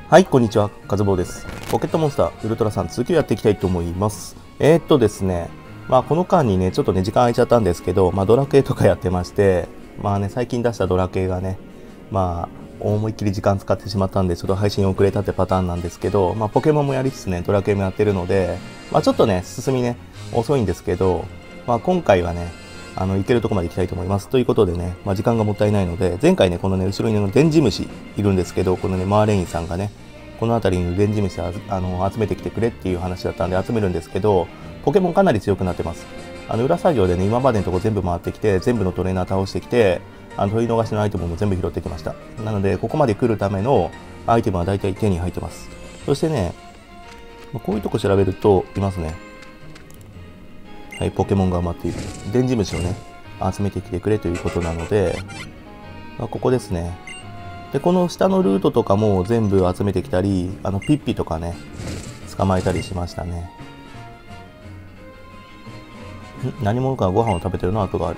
はい、こんにちは。カズボウです。ポケットモンスターウルトラさん続きをやっていきたいと思います。ですね、この間にね、ちょっとね、時間空いちゃったんですけど、ドラクエとかやってまして、最近出したドラクエがね、思いっきり時間使ってしまったんで、ちょっと配信遅れたってパターンなんですけど、ポケモンもやりつつね、ドラクエもやってるので、ちょっとね、進みね、遅いんですけど、今回はね、行けるとこまで行きたいと思います。ということでね、時間がもったいないので、前回ね、このね、後ろに電磁虫いるんですけど、このね、マーレインさんがね、この辺りに電磁虫集めてきてくれっていう話だったんで集めるんですけど、ポケモンかなり強くなってます。裏作業でね、今までのとこ全部回ってきて、全部のトレーナー倒してきて、取り逃しのアイテムも全部拾ってきました。なので、ここまで来るためのアイテムは大体手に入ってます。そしてね、こういうとこ調べると、いますね。はい、ポケモンが埋まっている。電磁虫をね、集めてきてくれということなので、ここですね。で、この下のルートとかも全部集めてきたり、ピッピとかね、捕まえたりしましたね。何者かがご飯を食べてるの跡がある。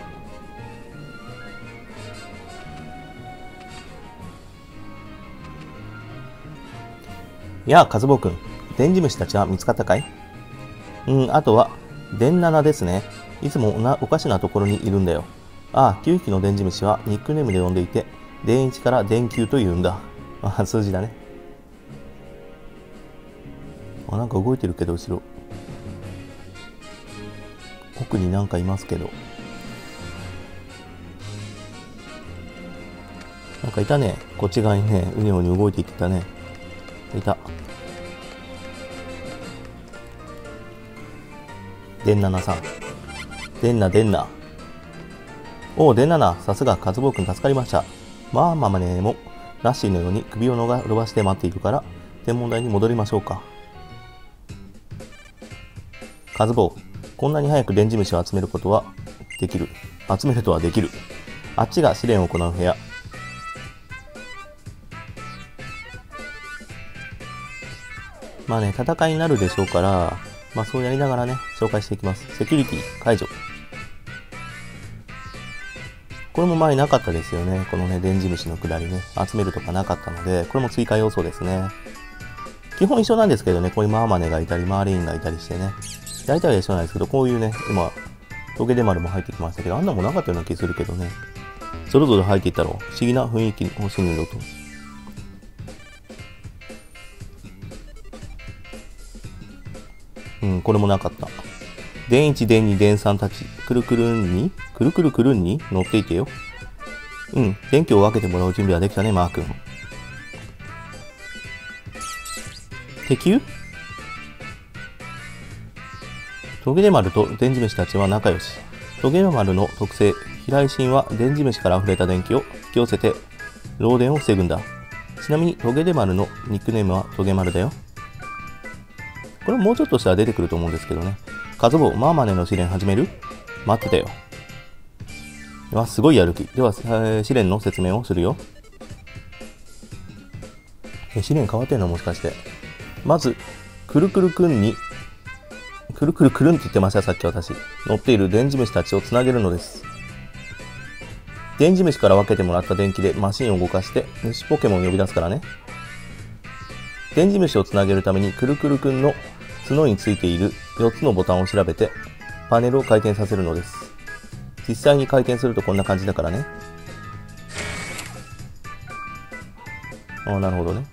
やあ、カズボウ君。電磁虫たちは見つかったかい？あとは、電7ですね。いつもおかしなところにいるんだよ。ああ、9匹の電磁虫はニックネームで呼んでいて、電1から電9と言うんだ。数字だね。なんか動いてるけど、後ろ。奥になんかいますけど。なんかいたね。こっち側にね、うにょうに動いていってたね。いた。電7さん。電7。おう、電7。さすが、カズボウ君助かりました。ママネもラッシーのように首を伸ばして待っているから、天文台に戻りましょうか。カズボウ、こんなに早く電磁虫を集めることはできる。集めるとはできる。あっちが試練を行う部屋。戦いになるでしょうから、そうやりながらね、紹介していきます。セキュリティ解除。これも前なかったですよね。このね、電磁虫の下りね、集めるとかなかったので、これも追加要素ですね。基本一緒なんですけどね、こういうマーマネがいたり、マーレインがいたりしてね。大体は一緒なんですけど、こういうね、今、トゲデマルも入ってきましたけど、あんなもなかったような気するけどね。それぞれ入っていったら、不思議な雰囲気欲しいのと。これもなかった。電1、電2、電3たち、くるくるんに乗っていてよ。電気を分けてもらう準備はできたね、マー君。敵球？トゲデマルと電磁虫たちは仲良し。トゲデマルの特性、飛来神は電磁虫から溢れた電気を引き寄せて、漏電を防ぐんだ。ちなみにトゲデマルのニックネームはトゲマルだよ。これもうちょっとしたら出てくると思うんですけどね。カズボウ、マーマネの試練始める？待ってたよ。すごいやる気。では、試練の説明をするよ。試練変わってんのもしかして。まず、くるくるくんって言ってました、さっき私。乗っている電磁虫たちをつなげるのです。電磁虫から分けてもらった電気でマシンを動かして、主ポケモンを呼び出すからね。電磁虫をつなげるためにくるくるくんの角についている4つのボタンを調べて、パネルを回転させるのです。実際に回転するとこんな感じだからね。なるほどね。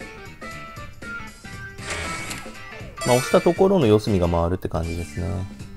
押したところの四隅が回るって感じですね。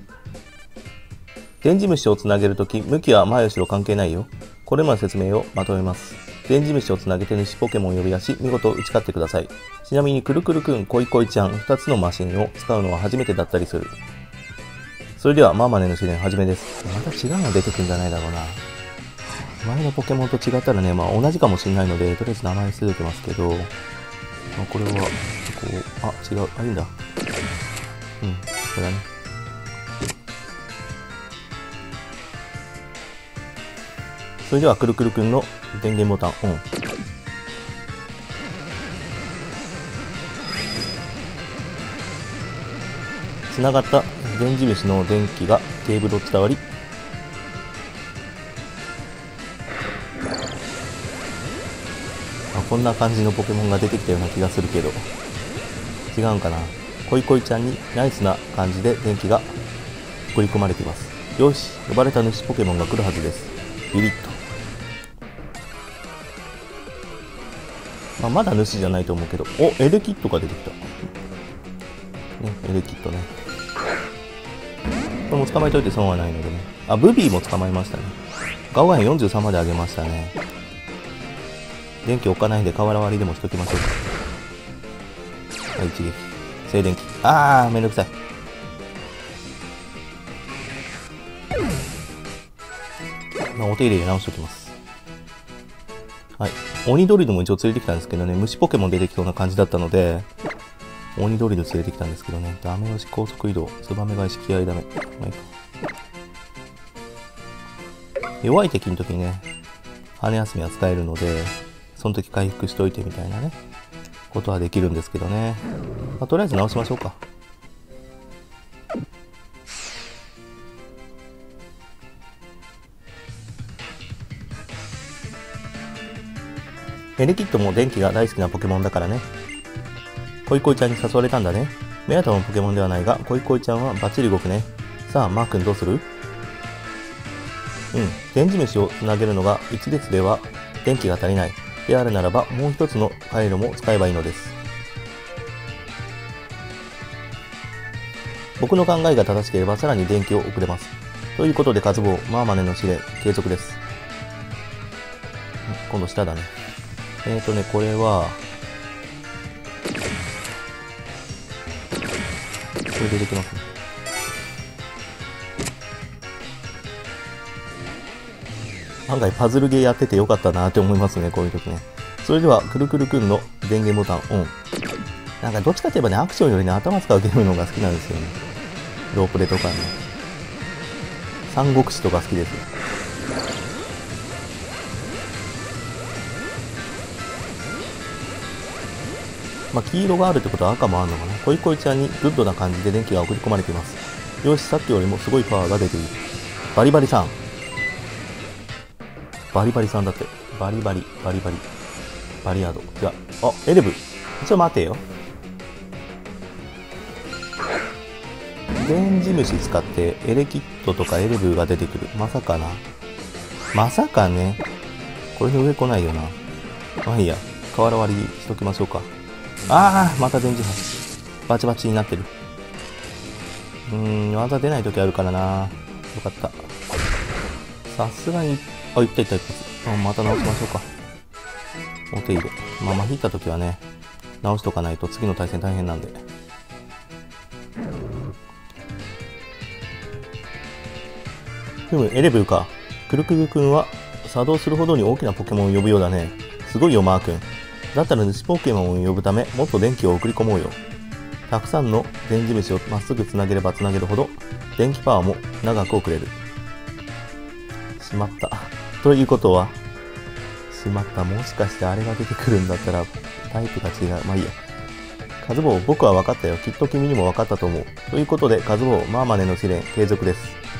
電磁虫をつなげるとき、向きは前後ろ関係ないよ。これまで説明をまとめます。電磁虫をつなげて主ポケモンを呼び出し、見事打ち勝ってください。ちなみにくるくるくん、こいこいちゃん、2つのマシンを使うのは初めてだったりする。それではマーマネの試練始めです。また違うの出てくるんじゃないだろうな。前のポケモンと違ったらね、同じかもしれないので、とりあえず名前捨ててますけど、これは、違う。いいんだ。これだね。それではくるくるくんの電源ボタンオン。つながった電磁虫の電気がケーブルを伝わり、 こんな感じのポケモンが出てきたような気がするけど、違うんかな。恋恋ちゃんにナイスな感じで電気が送り込まれています。よし、呼ばれた主ポケモンが来るはずです。ビリッと。まだ主じゃないと思うけど、お、エレキットが出てきた。ね、エレキットね。これも捕まえといて損はないのでね。あ、ブビーも捕まえましたね。ガオガン43まで上げましたね。電気置かないんで瓦割りでもしときましょうか。はい、一撃。静電気。あー、めんどくさい。お手入れで直しておきます。はい。鬼ドリルも一応連れてきたんですけどね、虫ポケモン出てきそうな感じだったので、鬼ドリル連れてきたんですけどね、ダメ押し高速移動、ツバメ返し気合ダメ。はい、弱い敵の時にね、羽休みは使えるので、その時回復しといてみたいなね、ことはできるんですけどね。とりあえず直しましょうか。エレキットも電気が大好きなポケモンだからね。恋恋ちゃんに誘われたんだね。目当てのポケモンではないが、恋恋ちゃんはバッチリ動くね。さあ、マー君どうする？電磁虫をつなげるのが一列では電気が足りない。であるならば、もう一つの回路も使えばいいのです。僕の考えが正しければさらに電気を送れます。ということで、カズボウ、マーマネの試練、継続です。今度下だね。これは、これ出てきますね。案外パズルゲーやっててよかったなって思いますね、こういう時ね。それでは、くるくるくんの電源ボタンオン。なんかどっちかといえばね、アクションよりね、頭使うゲームの方が好きなんですよね。ロープレとかね。三国志とか好きですよ。黄色があるってことは赤もあるのかな。恋恋ちゃんにグッドな感じで電気が送り込まれています。よし、さっきよりもすごいパワーが出ている。バリバリさん。バリバリさんだって。バリバリ、バリバリ。バリアード。じゃあ、エレブ。ちょっと待てよ。電磁虫使ってエレキットとかエレブが出てくる。まさかな。まさかね。これで上来ないよな。まあいいや。瓦割りしときましょうか。ああ、また電磁波。バチバチになってる。技出ない時あるからな。よかった。さすがに、いったいったいった。また直しましょうか。お手入れ。まあ、引いた時はね、直しとかないと次の対戦大変なんで。エレブーか。くるくるくんは作動するほどに大きなポケモンを呼ぶようだね。すごいよ、マー君。だったら主ポケモンを呼ぶため、もっと電気を送り込もうよ。たくさんの電磁虫をまっすぐつなげればつなげるほど、電気パワーも長く送れる。しまった。ということは、しまった。もしかしてあれが出てくるんだったら、タイプが違う。まあいいや。カズボウ、僕は分かったよ。きっと君にも分かったと思う。ということで、カズボウ、マーマネの試練、継続です。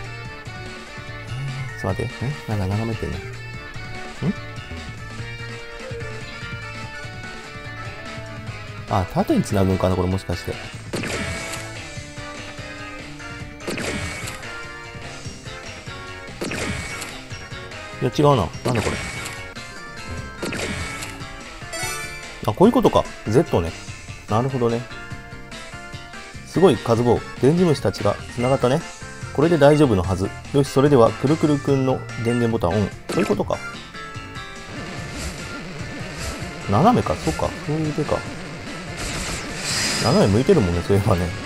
ちょっと待って。なんか眺めてね。縦に繋ぐんかなこれもしかして。いや、違うな。なんだこれ。こういうことか。Z ね。なるほどね。すごい、カズボウ。電磁虫たちが繋がったね。これで大丈夫のはず。よし、それでは、くるくるくんの電源ボタンオン。そういうことか。斜めか。そうか。そういう手か。斜め向いてるもんね、そういえばね。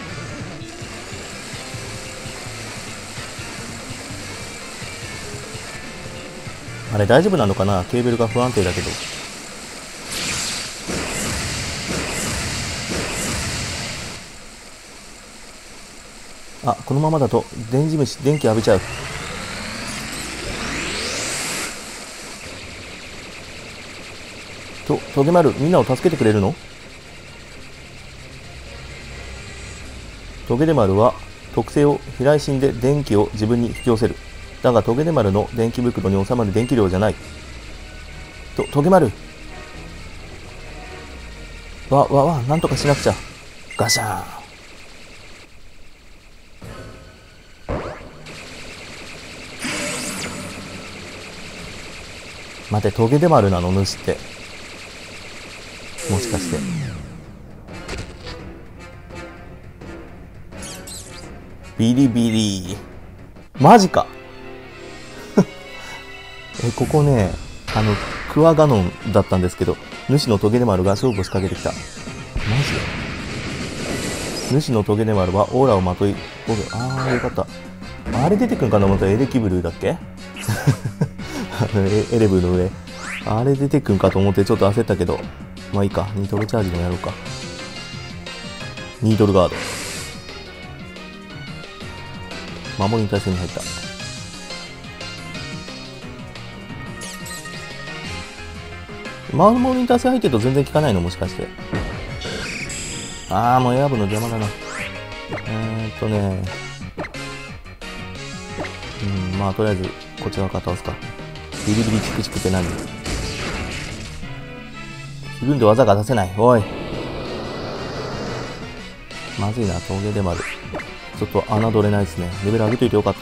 あれ大丈夫なのかな？ケーブルが不安定だけど。このままだと電磁虫、電気浴びちゃう。トゲマル、みんなを助けてくれるの？トゲデマルは特性を飛来心で電気を自分に引き寄せる。だがトゲデマルの電気袋に収まる電気量じゃない。トゲマル、 なんとかしなくちゃ。ガシャーン。待て、トゲで丸なの、主って。もしかして。ビリビリ。マジか。ここね、クワガノンだったんですけど、主のトゲで丸が勝負を仕掛けてきた。マジで？主のトゲで丸はオーラをまとい、あー、よかった。あれ出てくんかな思ったらエレキブルーだっけエレブの上。あれ出てくんかと思ってちょっと焦ったけど、まあいいか。ニートルチャージもやろうか。ニードルガード。守りに対戦に入った。守りに対戦入ってると全然効かないのもしかして。あー、もうエアブの邪魔だな。まあとりあえずこっち側から倒すか。ビリビリチクチクって何？自分で技が出せない。おい。まずいな、峠でまで。ちょっと侮れないですね。レベル上げといてよかった。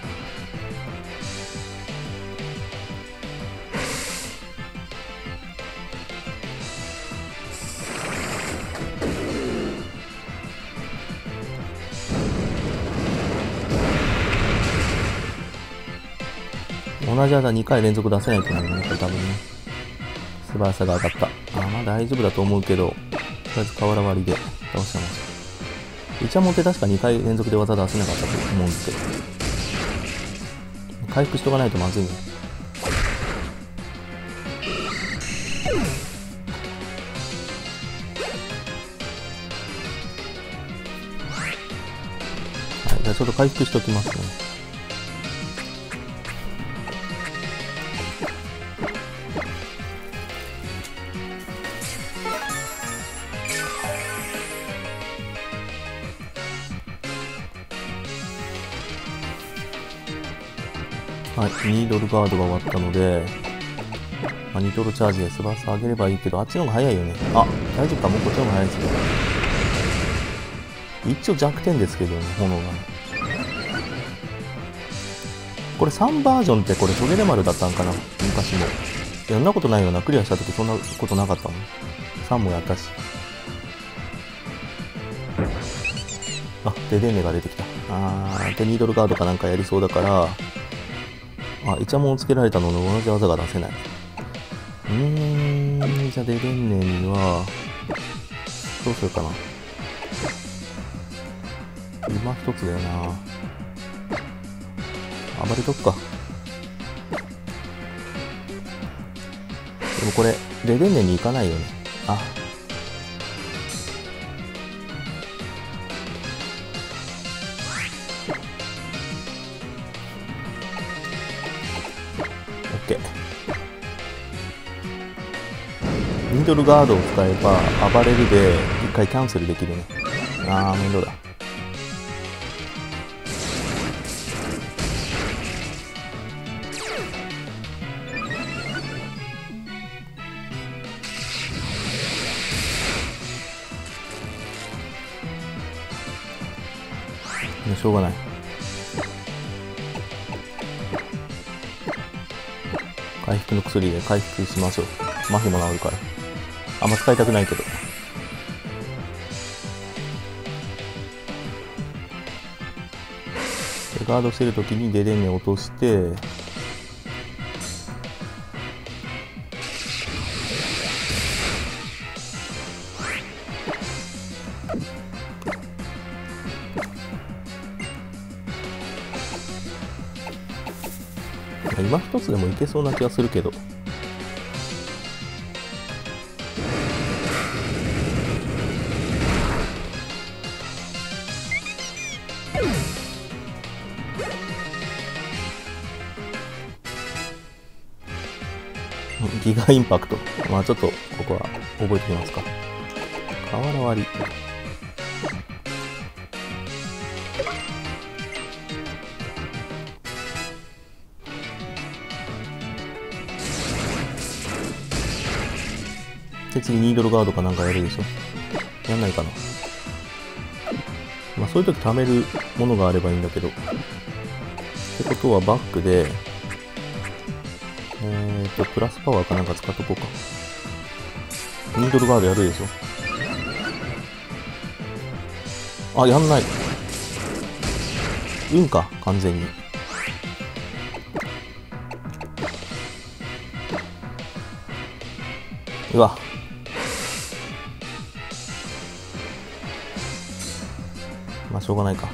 同じ技2回連続出せないと思うね、これ多分ね。素早さが上がった。まあ大丈夫だと思うけど、とりあえず瓦割りで倒してました。イチャモンって確か2回連続で技出せなかったと思うんですけど。回復しとかないとまずいね。はい、じゃあちょっと回復しときますね。はい、ニードルガードが終わったので、ニトロチャージで素早さ上げればいいけど、あっちの方が早いよね。あ、大丈夫か、もうこっちの方が早いですよ。一応弱点ですけどね、炎が。これ3バージョンってこれトゲレマルだったんかな、昔も。そんなことないよな、クリアした時そんなことなかったもん。3もやったし。デデンネが出てきた。で、ニードルガードかなんかやりそうだから、イチャモンをつけられたのの同じ技が出せない。じゃあデデンネには、どうするかな。今一つだよな。暴れとくか。でもこれ、デデンネに行かないよね。ニードルガードを使えば暴れるで一回キャンセルできるね。面倒だ。しょうがない。回復の薬で回復しましょう。麻痺も治るから。あんま使いたくないけど。でガードしてるときにデデンネ落として、今一つでもいけそうな気がするけど。ギガインパクト。ちょっとここは覚えておきますか。瓦割り。 で、次ニードルガードかなんかやるでしょ。やんないかな。まあそういう時貯めるものがあればいいんだけど。ってことはバックで、プラスパワーかなんか使っとこうか。ニードルガードやるでしょ。あ、やんない。運か、完全に。うわ。まあ、しょうがないか。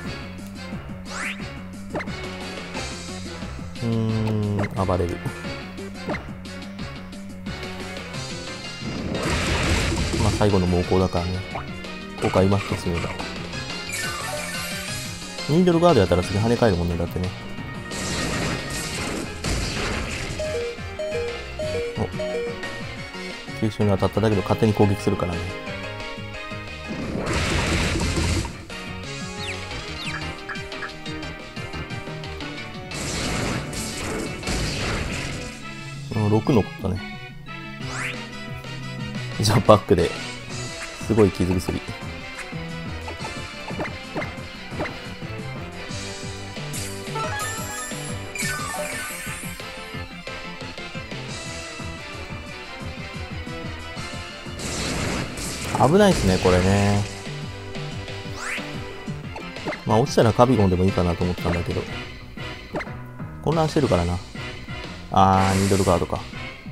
暴れる。まあ、最後の猛攻だからね。効果今一つ目だ。ニードルガードやったら次跳ね返るもんね、だってね。お、急所に当たっただけど勝手に攻撃するからね。6残ったね。じゃあバックですごい傷薬。危ないですね、これね。まあ落ちたらカビゴンでもいいかなと思ったんだけど。混乱してるからな。ニードルガードか。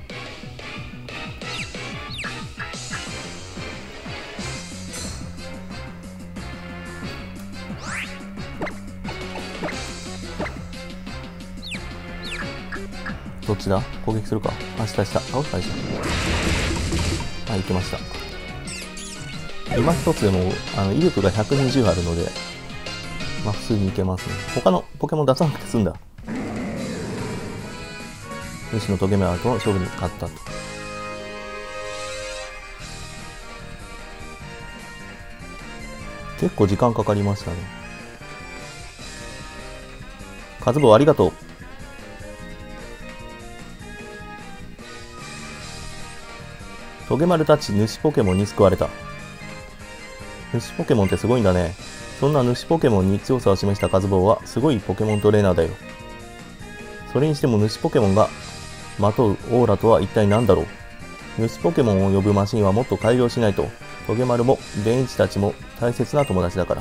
どっちだ？攻撃するか。下、倒したでしょ。はい、行きました。今一つでも、威力が120あるので、まあ普通にいけますね。他のポケモン出さなくて済んだ。主のトゲメアートの勝負に勝ったと。結構時間かかりましたね。カズボありがとう。トゲマルたち主ポケモンに救われた。主ポケモンってすごいんだね。そんな主ポケモンに強さを示したカズボはすごいポケモントレーナーだよ。それにしても主ポケモンがまとうオーラとは一体何だろう。主ポケモンを呼ぶマシンはもっと改良しないと。トゲマルもベンイチたちも大切な友達だから。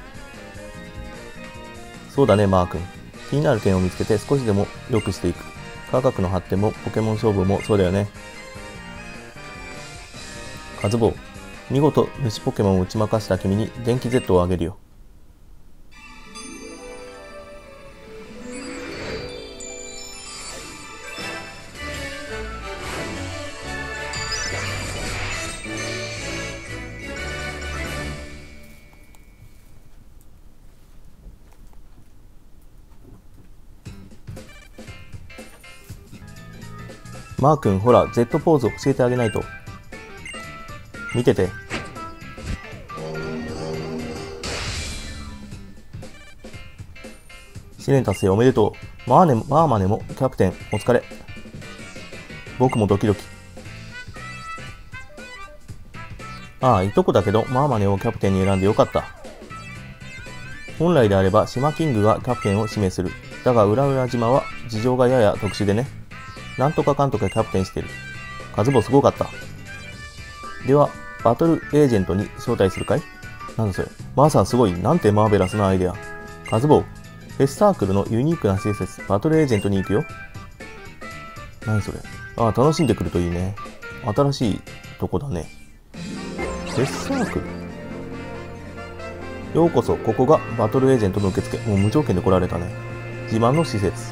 そうだね、マー君。気になる点を見つけて少しでも良くしていく。科学の発展もポケモン勝負もそうだよね。カズボー、見事主ポケモンを打ち負かした君に電気 Z をあげるよ。マー君、ほら Z ポーズを教えてあげないと。見てて。試練達成おめでとう。マーマネもキャプテンお疲れ。僕もドキドキ。いとこだけどマーマネをキャプテンに選んでよかった。本来であれば島キングがキャプテンを指名する。だが裏々島は事情がやや特殊でね。なんとかかんとかキャプテンしてる。カズボすごかった。では、バトルエージェントに招待するかい？なんだそれ。マーさんすごい。なんてマーベラスなアイデア。カズボ、フェスサークルのユニークな施設、バトルエージェントに行くよ。何それ。楽しんでくるといいね。新しいとこだね。フェスサークル？ようこそ、ここがバトルエージェントの受付。もう無条件で来られたね。自慢の施設。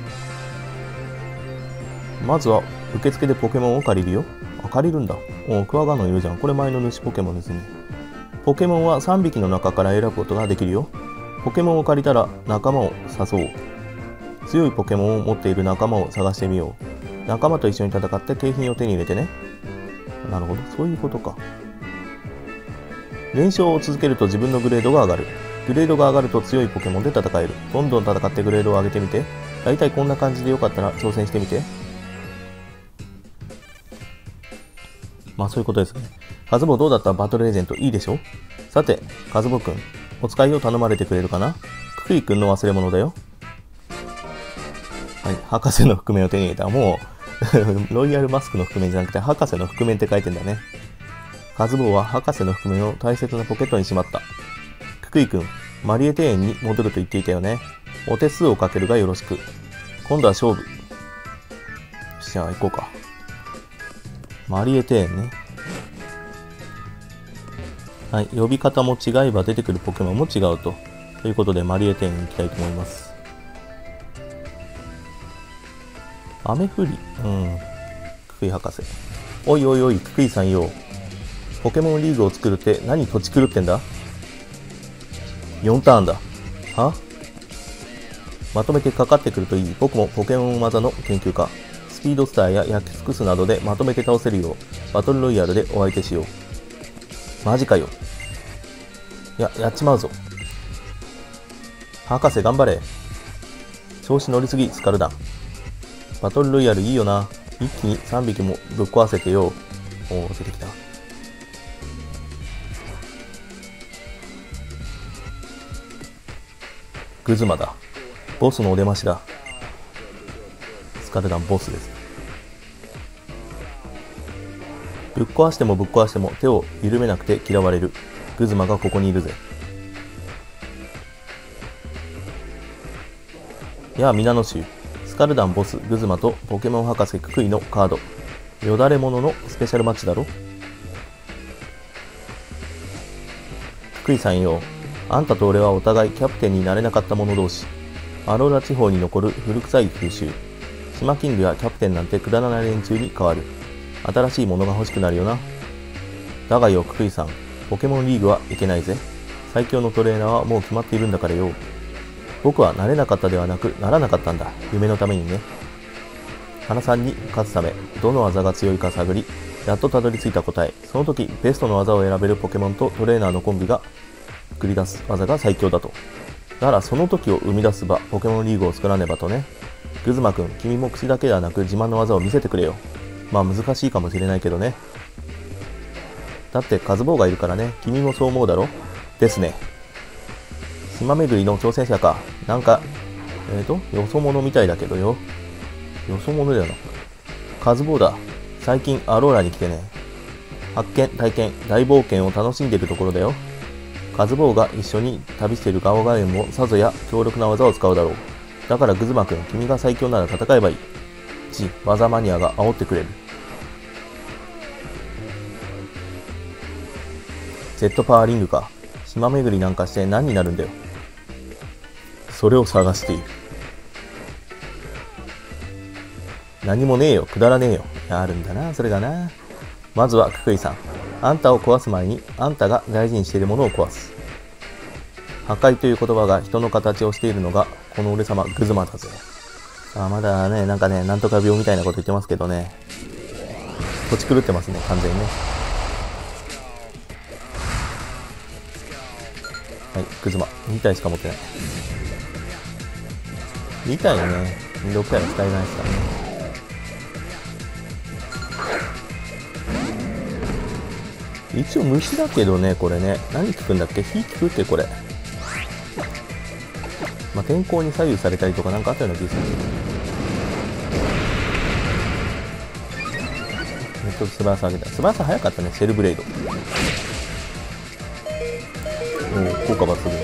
まずは受付でポケモンを借りるよ。借りるんだ。クワガノいるじゃん。これ前の主ポケモンですね。ポケモンは3匹の中から選ぶことができるよ。ポケモンを借りたら仲間を誘おう。強いポケモンを持っている仲間を探してみよう。仲間と一緒に戦って景品を手に入れてね。なるほど。そういうことか。連勝を続けると自分のグレードが上がる。グレードが上がると強いポケモンで戦える。どんどん戦ってグレードを上げてみて。だいたいこんな感じでよかったら挑戦してみて。 まあそういうことですね。カズボどうだった？バトルエージェントいいでしょ？さて、カズボくん、お使いを頼まれてくれるかな？ククイくんの忘れ物だよ。はい、博士の覆面を手に入れた。もう、ロイヤルマスクの覆面じゃなくて、博士の覆面って書いてんだね。カズボーは博士の覆面を大切なポケットにしまった。ククイくん、マリエ庭園に戻ると言っていたよね。お手数をかけるがよろしく。今度は勝負。じゃあ行こうか。マリエ庭園ね。はい、呼び方も違えば出てくるポケモンも違うと。ということで、マリエ庭園に行きたいと思います。雨降り。ククイ博士。おいおいおい、ククイさんよ。ポケモンリーグを作るって何土地狂ってんだ？ 4 ターンだ。は？まとめてかかってくるといい。僕もポケモン技の研究家。スピードスターや焼き尽くすなどでまとめて倒せるよう、バトルロイヤルでお相手しよう。マジかよ。やっちまうぞ。博士頑張れ。調子乗りすぎ、スカルダン。バトルロイヤルいいよな。一気に3匹もぶっ壊せてよ。おお、出てきた。グズマだ。ボスのお出ましだ。スカルダンボスです。ぶっ壊してもぶっ壊しても手を緩めなくて嫌われる。グズマがここにいるぜ。やあ皆の衆、スカルダンボスグズマとポケモン博士ククイのカード。よだれもののスペシャルマッチだろ。ククイさんよ。あんたと俺はお互いキャプテンになれなかった者同士。アローラ地方に残る古臭い風習。島キングやキャプテンなんてくだらない連中に変わる。新しいものが欲しくなるよな。だがよ、ククイさん。ポケモンリーグはいけないぜ。最強のトレーナーはもう決まっているんだからよ。僕はなれなかったではなく、ならなかったんだ。夢のためにね。花さんに勝つため、どの技が強いか探り、やっとたどり着いた答え。その時、ベストの技を選べるポケモンとトレーナーのコンビが繰り出す技が最強だと。だからその時を生み出す場、ポケモンリーグを作らねばとね。グズマくん、君も口だけではなく自慢の技を見せてくれよ。まあ難しいかもしれないけどね。だってカズボーがいるからね。君もそう思うだろ？ですね。島巡りの挑戦者か。なんか、よそ者みたいだけどよ。よそ者だよな。カズボーだ。最近アローラに来てね。発見、体験、大冒険を楽しんでいるところだよ。カズボーが一緒に旅しているガオガエンもさぞや強力な技を使うだろう。だからグズマくん、君が最強なら戦えばいい。技マニアが煽ってくれる。Z パワーリングか。島巡りなんかして何になるんだよ。それを探している。何もねえよ、くだらねえよ。あるんだな、それがな。まずはククイさん。あんたを壊す前に、あんたが大事にしているものを壊す。破壊という言葉が人の形をしているのが、この俺様グズマだぜ。まだね、なんかね、なんとか病みたいなこと言ってますけどね。土地狂ってますね、完全にね。はい、グズマ。2体しか持ってない。2体ね、6体は使えないですからね。一応虫だけどね、これね。何効くんだっけ？火効くってこれ。まあ、天候に左右されたりとかなんかあったような気がするけど。素早さ上げた。素早さ早かったね、シェルブレード。おお、効果抜群。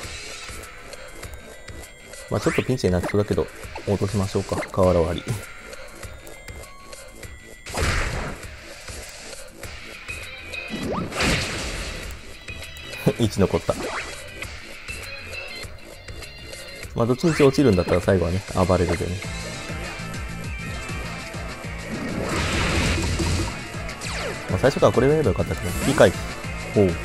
まあちょっとピンチになってそうだけど、落としましょうか。瓦割り。1残った。まあどっちみち落ちるんだったら最後はね、暴れるでね。まあ最初からこれがやればよかったけど、機械。おう。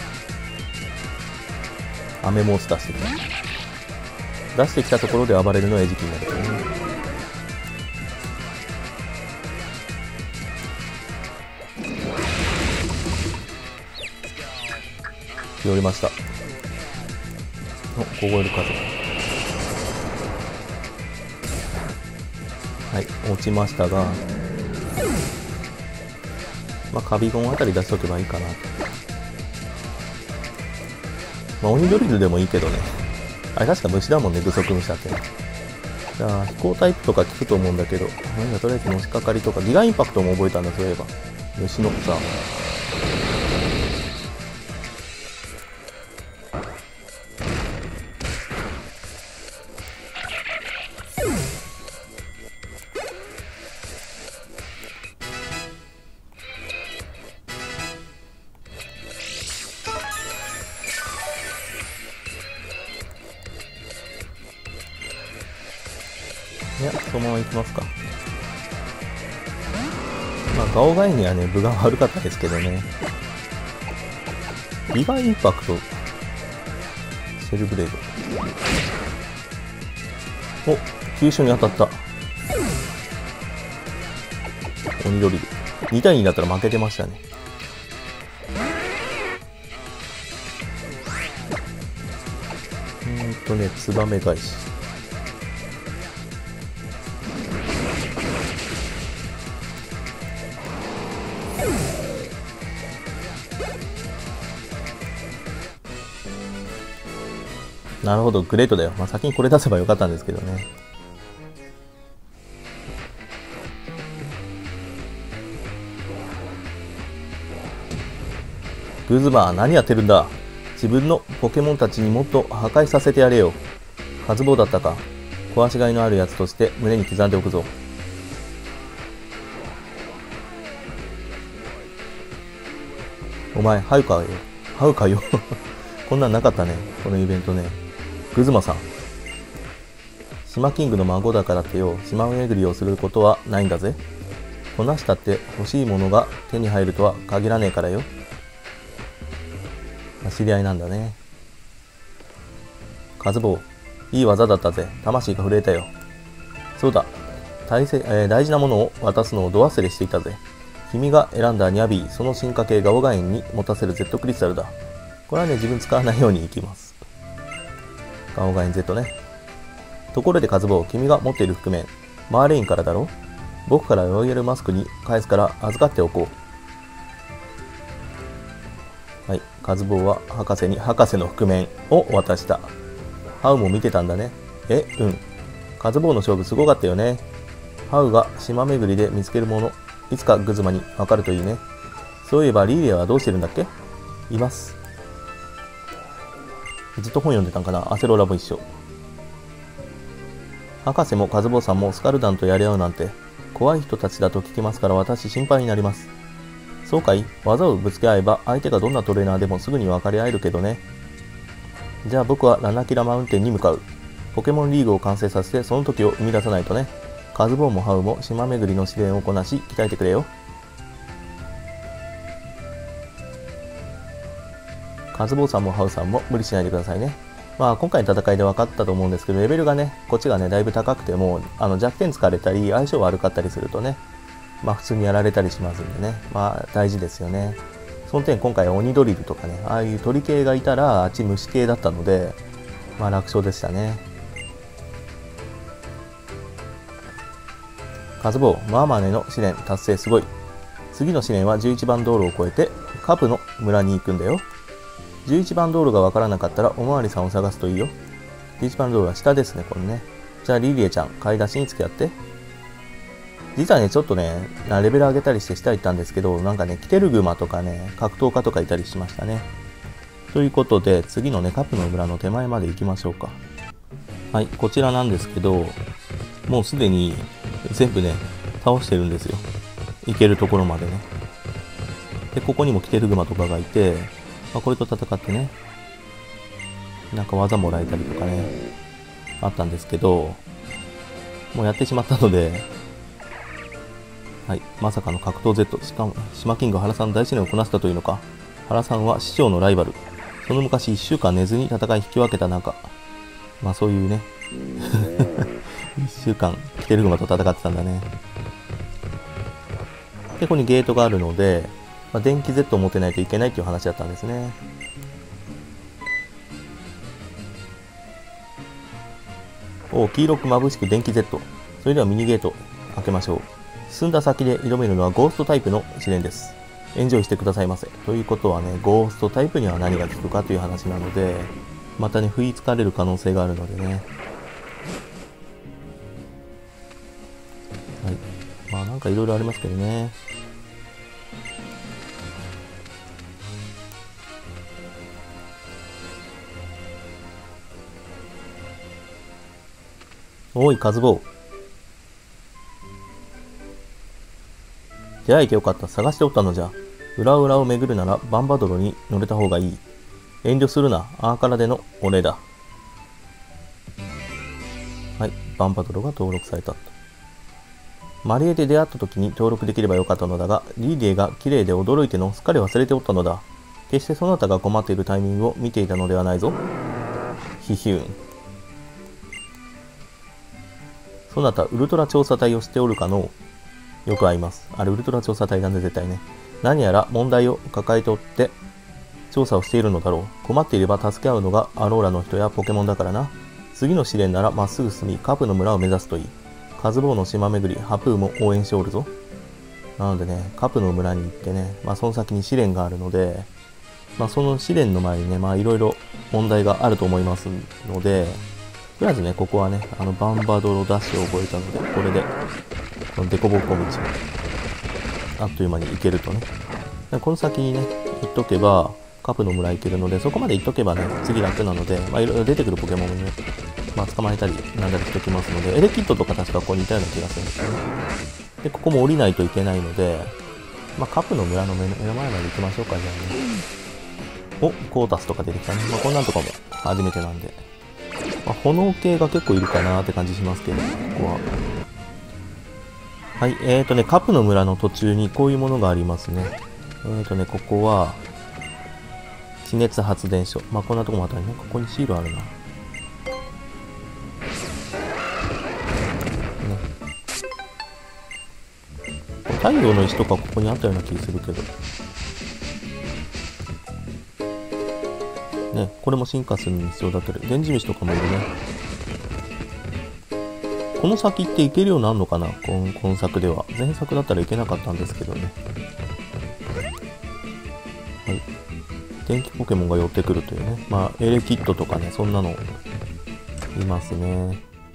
雨モンスターしてきた。出してきたところで暴れるのは餌食になるからね。寄りました。凍える風。はい、落ちましたが、 まあ、カビゴンあたり出しとけばいいかなと。まあ、鬼ドリルでもいいけどね。あれ確か虫だもんね、具足虫だってね。じゃあ、飛行タイプとか効くと思うんだけど、なんだ、とりあえずのしかかりとか、ギガインパクトも覚えたんだ、そういえば。虫のさ。いや、そのまま行きますか。まあ、ガオガイにはね、分が悪かったですけどね。ギガインパクト、シェルブレード。お、急所に当たった。鬼ドリル。2対2だったら負けてましたね。ツバメ返し。なるほど、グレートだよ。まあ、先にこれ出せばよかったんですけどね。グズマ、何やってるんだ。自分のポケモンたちにもっと破壊させてやれよ。カズボウだったか。壊しがいのあるやつとして胸に刻んでおくぞ。お前、ハウカよ。ハウカよ。こんなんなかったね、このイベントね。グズマさん。島キングの孫だからってよ、島巡りをすることはないんだぜ。こなしたって欲しいものが手に入るとは限らねえからよ。知り合いなんだね。カズボウ、いい技だったぜ。魂が震えたよ。そうだ。大事なものを渡すのをど忘れしていたぜ。君が選んだニャビー、その進化系ガオガインに持たせる Z クリスタルだ。これはね、自分使わないようにいきます。ガオガイン Z ね。ところでカズボウ、君が持っている覆面、マーレインからだろ？僕からロイヤルマスクに返すから預かっておこう。はい、カズボウは博士に博士の覆面を渡した。ハウも見てたんだね。うん。カズボウの勝負すごかったよね。ハウが島巡りで見つけるもの、いつかグズマに分かるといいね。そういえばリーリアはどうしてるんだっけ？います。ずっと本読んでたんかな。アセロラも一緒。博士もカズボウさんもスカルダンとやり合うなんて怖い人たちだと聞きますから私心配になります。そうかい？技をぶつけ合えば相手がどんなトレーナーでもすぐに分かり合えるけどね。じゃあ僕はラナキラマウンテンに向かう。ポケモンリーグを完成させてその時を生み出さないとね。カズボウもハウも島巡りの試練をこなし鍛えてくれよ。カズボウさんもハウさんも無理しないでくださいね。まあ今回の戦いで分かったと思うんですけど、レベルがね、こっちがね、だいぶ高くても、弱点使われたり、相性悪かったりするとね、まあ普通にやられたりしますんでね、まあ大事ですよね。その点今回は鬼ドリルとかね、ああいう鳥系がいたら、あっち虫系だったので、まあ楽勝でしたね。カズボウ、マーマネの試練達成すごい。次の試練は11番道路を越えて、カプの村に行くんだよ。11番道路がわからなかったらおまわりさんを探すといいよ。11番道路は下ですね、これね。じゃあリリエちゃん、買い出しに付き合って。実はね、ちょっとね、レベル上げたりして下行ったんですけど、なんかね、キテルグマとかね、格闘家とかいたりしましたね。ということで、次のね、カプの村の手前まで行きましょうか。はい、こちらなんですけど、もうすでに全部ね、倒してるんですよ。行けるところまでね。で、ここにもキテルグマとかがいて、まあ、これと戦ってね、なんか技もらえたりとかね、あったんですけど、もうやってしまったので、はい、まさかの格闘 Z、しかも、島キング原さん大試練をこなしたというのか。原さんは師匠のライバル。その昔1週間寝ずに戦い引き分けた中、まあそういうね、1週間、キテルグマと戦ってたんだね。で、ここにゲートがあるので、まあ、電気 Z を持ってないといけないっていう話だったんですね。お、黄色く眩しく電気 Z。それではミニゲート開けましょう。進んだ先で挑めるのはゴーストタイプの試練です。 エンジョイしてくださいませ。ということはね、ゴーストタイプには何が効くかという話なので、またね、不意つかれる可能性があるのでね。はい。まあなんかいろいろありますけどね。おい、カズボウ。出会えてよかった。探しておったのじゃ。裏裏を巡るならバンバドロに乗れた方がいい。遠慮するな。アーカラでのお礼だ。はい。バンバドロが登録された。マリエで出会った時に登録できればよかったのだが、リーディエが綺麗で驚いてのすっかり忘れておったのだ。決してそなたが困っているタイミングを見ていたのではないぞ。ヒヒューン。そなた、ウルトラ調査隊を知っておるかのう。よく会います。あれ、ウルトラ調査隊だね、絶対ね。何やら問題を抱えておって、調査をしているのだろう。困っていれば助け合うのがアローラの人やポケモンだからな。次の試練ならまっすぐ進み、カプの村を目指すといい。カズボウの島巡り、ハプーも応援しておるぞ。なのでね、カプの村に行ってね、その先に試練があるので、その試練の前にね、いろいろ問題があると思いますので、とりあえずね、ここはね、バンバドロダッシュを覚えたので、これで、このデコボコ道、あっという間に行けるとね。この先にね、行っとけば、カプの村行けるので、そこまで行っとけばね、次楽なので、いろいろ出てくるポケモンをね、捕まえたり、なんだりしておきますので、エレキットとか確かここにいたような気がするんですよね。で、ここも降りないといけないので、カプの村の目の前まで行きましょうか、じゃあね。お、コータスとか出てきたね。こんなんとかも初めてなんで。炎系が結構いるかなーって感じしますけど、ここは。はい、カプの村の途中にこういうものがありますね。ここは、地熱発電所。こんなとこもあったりね。ここにシールあるな。ね。太陽の石とかここにあったような気するけど。ね、これも進化するのに必要だったり、電磁虫とかもいるね。この先って行けるようになるのかな、今作では。前作だったらいけなかったんですけどね。はい。電気ポケモンが寄ってくるというね。エレキットとかね、そんなのいますね。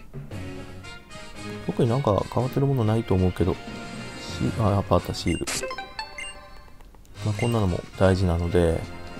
特になんか変わってるものないと思うけど、やっぱあったシール。こんなのも大事なので、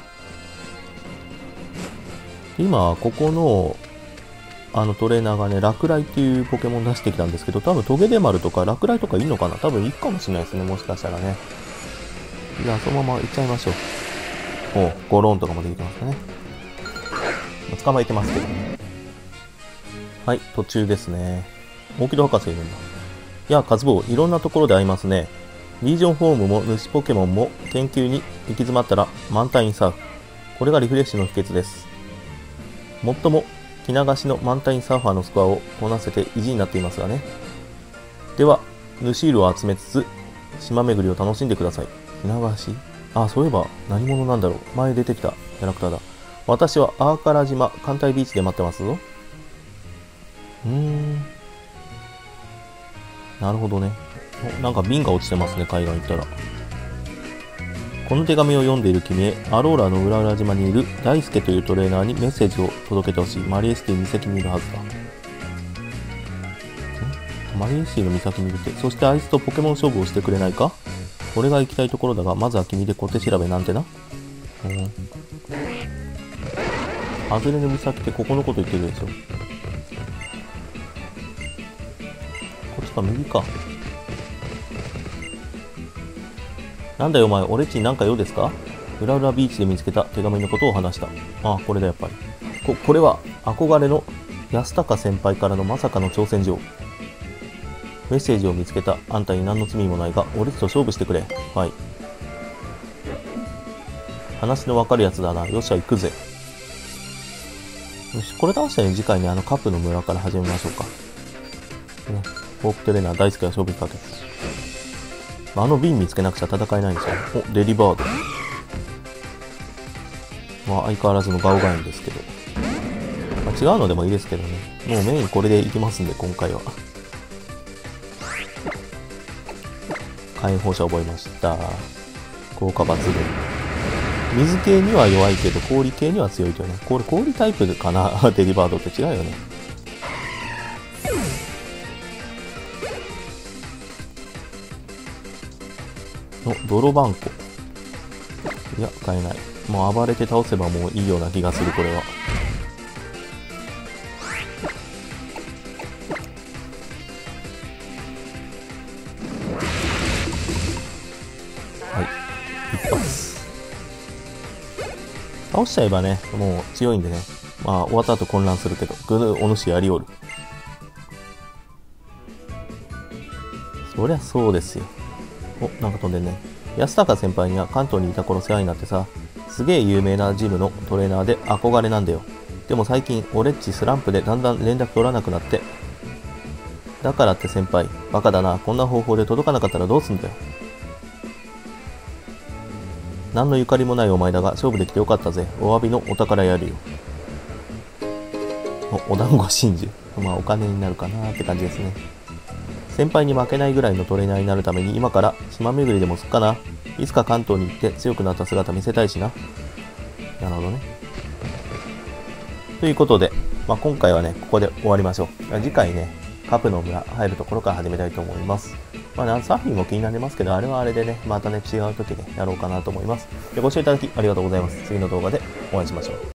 今、ここの、トレーナーがね、落雷っていうポケモン出してきたんですけど、多分トゲデマルとか落雷とかいいのかな、多分いいかもしれないですね、もしかしたらね。じゃあ、そのまま行っちゃいましょう。ゴロンとかも出てきましたね。捕まえてますけどね。はい、途中ですね。大木戸博士いるんだ。いや、カズボウ、いろんなところで会いますね。リージョンホームも主ポケモンも研究に行き詰まったら満タインサーフ。これがリフレッシュの秘訣です。もっとも、着流しの満タインサーファーのスコアをこなせて意地になっていますがね。では、ヌシールを集めつつ、島巡りを楽しんでください。着流し？そういえば何者なんだろう。前出てきたキャラクターだ。私はアーカラ島、艦隊ビーチで待ってますぞ。なるほどね。なんか瓶が落ちてますね、海岸行ったら。この手紙を読んでいる君へ、アローラの裏々島にいる大輔というトレーナーにメッセージを届けてほしい。マリエシティ岬にいるはずだ。マリエシティの岬にいるって、そしてあいつとポケモン勝負をしてくれないか？俺が行きたいところだが、まずは君で小手調べなんてな。外れの岬ってここのこと言ってるでしょ。こっちか、右か。なんだよお前、俺っちになんか用ですか？裏裏ビーチで見つけた手紙のことを話した。これだやっぱり。これは憧れの安高先輩からのまさかの挑戦状。メッセージを見つけた。あんたに何の罪もないが、俺っちと勝負してくれ。はい。話のわかるやつだな。よっしゃ、行くぜ。よし、これ倒してね、次回ね、カップの村から始めましょうか。ね、フォークトレーナー大好きな勝負にかけて。瓶見つけなくちゃ戦えないんですよ。デリバード。相変わらずのガオガインですけど。違うのでもいいですけどね。もうメインこれでいきますんで、今回は。火炎放射覚えました。 効果抜群。水系には弱いけど氷系には強いというね。これ氷タイプかなデリバードって違うよね。泥バンコ。いや、買えない。もう暴れて倒せばもういいような気がする、これは。はい。一発。倒しちゃえばね、もう強いんでね。まあ、終わった後混乱するけど、お主やりおる。そりゃそうですよ。お、なんか飛んでんね。安高先輩には関東にいた頃世話になってさ、すげえ有名なジムのトレーナーで憧れなんだよ。でも最近、俺っちスランプでだんだん連絡取らなくなって。だからって先輩、バカだな。こんな方法で届かなかったらどうすんだよ。何のゆかりもないお前だが、勝負できてよかったぜ。お詫びのお宝やるよ。お団子真珠。まあお金になるかなって感じですね。先輩に負けないぐらいのトレーナーになるために今から島巡りでもすっかな。いつか関東に行って強くなった姿見せたいしな。なるほどね。ということで、今回はね、ここで終わりましょう。次回ね、カプの村入るところから始めたいと思います。サーフィンも気になりますけど、あれはあれでね、またね、違う時ね、やろうかなと思います。ご視聴いただきありがとうございます。次の動画でお会いしましょう。